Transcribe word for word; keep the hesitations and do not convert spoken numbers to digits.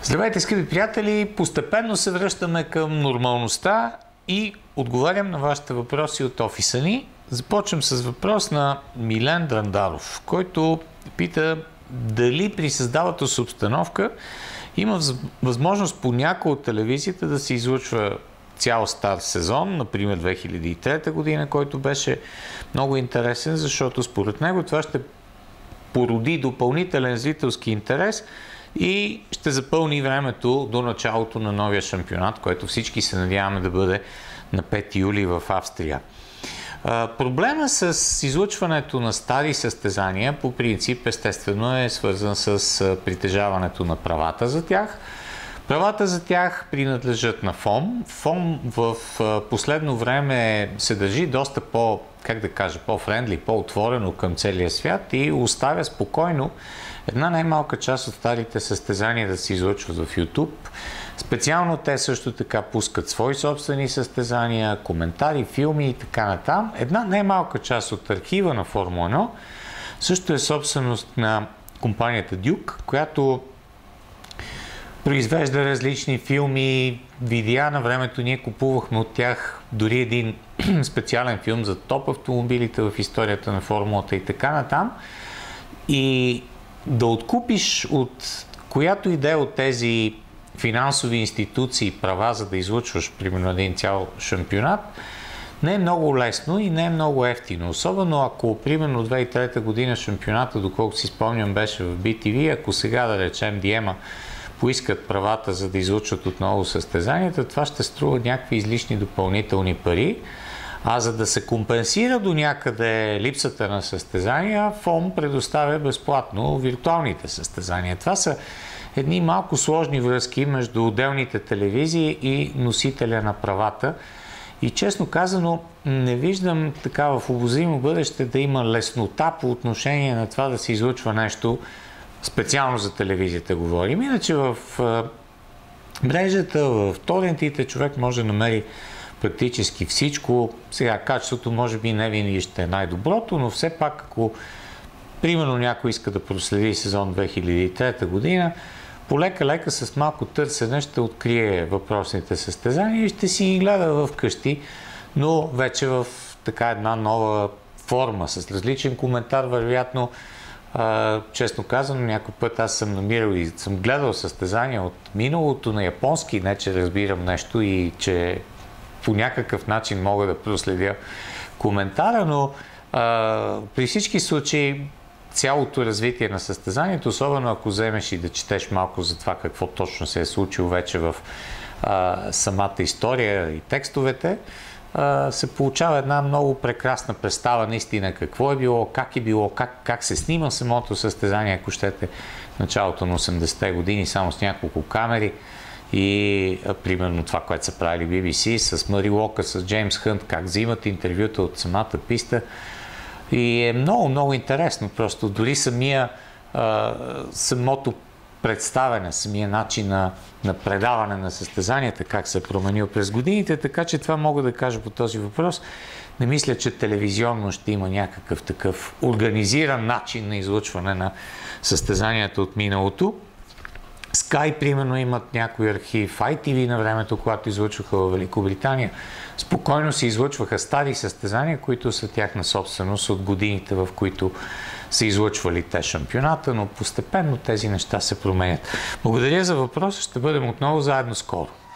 Здравейте, скъпи приятели! Постепенно се връщаме към нормалността и отговарям на вашите въпроси от офиса ни. Започвам с въпрос на Милен Драндаров, който пита дали при създавата се обстановка има възможност по някоя от телевизията да се излъчва цял стар сезон, например две хиляди и трета година, който беше много интересен, защото според него това ще породи допълнителен зрителски интерес и ще запълни времето до началото на новия шампионат, който всички се надяваме да бъде на пети юли в Австрия. Проблема с излъчването на стари състезания по принцип естествено е свързан с притежаването на правата за тях. Правата за тях принадлежат на ФОМ. ФОМ в последно време се държи доста по, как да кажа, по-френдли, по-отворено към целия свят и оставя спокойно една най-малка част от старите състезания да се излъчват в YouTube. Специално те също така пускат свои собствени състезания, коментари, филми и така натам. Една най-малка част от архива на Формула едно също е собственост на компанията Duke, която произвежда различни филми, видеа. На времето ние купувахме от тях дори един специален филм за топ автомобилите в историята на формулата и така натам. И да откупиш от която идея от тези финансови институции права, за да излъчваш примерно един цял шампионат, не е много лесно и не е много ефтино. Особено ако примерно две хиляди и трета година шампионата, доколкото си спомням, беше в би ти ви, ако сега да речем Диема поискат правата, за да излъчват отново състезанията, това ще струва някакви излишни допълнителни пари. А за да се компенсира до някъде липсата на състезания, ФОМ предоставя безплатно виртуалните състезания. Това са едни малко сложни връзки между отделните телевизии и носителя на правата. И честно казано, не виждам така в обозримо бъдеще да има леснота по отношение на това да се излъчва нещо специално за телевизията, говорим. Иначе в мрежата, в торентите човек може да намери практически всичко. Сега качеството може би не винаги ще е най-доброто, но все пак ако примерно някой иска да проследи сезон две хиляди и трета година, полека-лека с малко търсене ще открие въпросните състезания и ще си ги гледа вкъщи, но вече в така една нова форма, с различен коментар, вероятно. Uh, честно казано, някой път аз съм намирал и съм гледал състезания от миналото на японски, не че разбирам нещо и че по някакъв начин мога да проследя коментара, но uh, при всички случаи цялото развитие на състезанието, особено ако вземеш и да четеш малко за това какво точно се е случило вече в uh, самата история и текстовете, се получава една много прекрасна представа наистина какво е било, как е било, как, как се снима самото състезание, ако щете, в началото на осемдесетте години, само с няколко камери и а, примерно това, което са правили би би си с Мари Лока, с Джеймс Хънт, как взимат интервюта от самата писта. И е много, много интересно. Просто дори самия, а, самото представяне, самия начин на, на предаване на състезанията, как се е променил през годините, така че това мога да кажа по този въпрос. Не мисля, че телевизионно ще има някакъв такъв организиран начин на излъчване на състезанията от миналото. Sky, примерно, имат някой архив, ай ти ви на времето, когато излъчваха в Великобритания. Спокойно се излъчваха стари състезания, които са тяхна собственост от годините, в които са излъчвали те шампионата, но постепенно тези неща се променят. Благодаря за въпроса, ще бъдем отново заедно скоро.